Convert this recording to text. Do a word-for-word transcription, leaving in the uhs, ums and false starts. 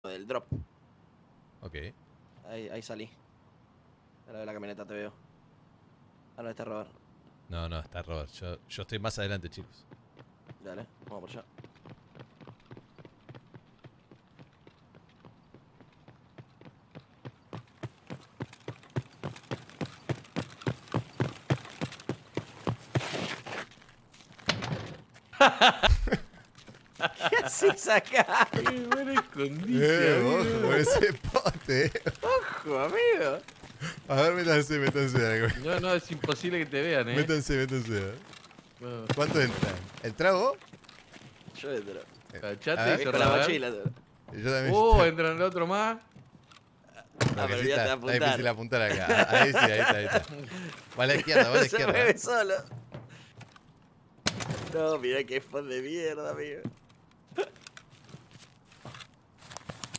del drop. Ok. Ahí, ahí salí. A la de la camioneta te veo. Ah, no, está Robert. No, no, está Robert. Yo, yo estoy más adelante, chicos. Dale, vamos por allá. ¿Qué haces acá? Qué buen escondite, Eh, amigo. ojo con ese pote. Ojo, amigo. A ver, métanse, métanse. No, no, es imposible que te vean, eh. Métanse, métanse. No. ¿Cuánto entran? ¿Entramos? Yo entro. Cachate A y ver, Con la cerrá. mochila. Yo también. Oh, entran el otro más. Ah, pero ya te va a Es apuntar. difícil apuntar acá. Ahí sí, ahí está, ahí está. Va a la izquierda, va a la Se izquierda. mueve solo. No, mira qué fan de mierda, amigo.